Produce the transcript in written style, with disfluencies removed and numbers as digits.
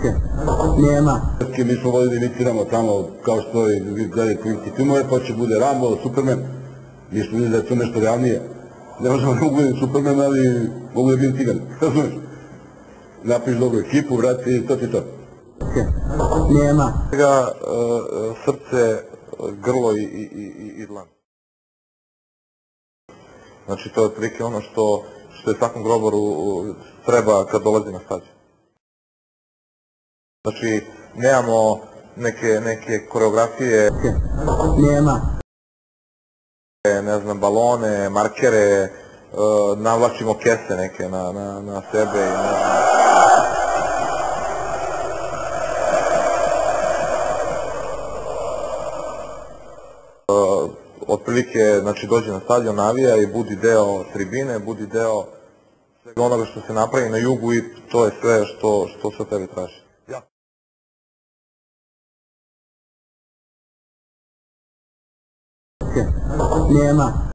Nema. Mi smo volili da iniciramo tamo, kao što i gledaju klinski filmove, pa će bude Rambo, Superman. Mi smo vidjeli da je to nešto realnije. Ne možemo da mogu biti Superman, ali mogu da biti Cigan. Razumeš? Napiš dobru ekipu, vrati i to ti to. Nema. Srce, grlo i dlan. Znači to je otprilike ono što je svakom grobaru treba kad dolazi na stadion. Znači nemamo neke koreografije, Nema. ne znam, balone, markere, navlačimo kese neke na sebe i ne znam. Otprilike, znači, dođe na stadion, navija i budi deo tribine, budi deo svega onoga što se napravi na jugu i to je sve što se od tebe traži. Nema.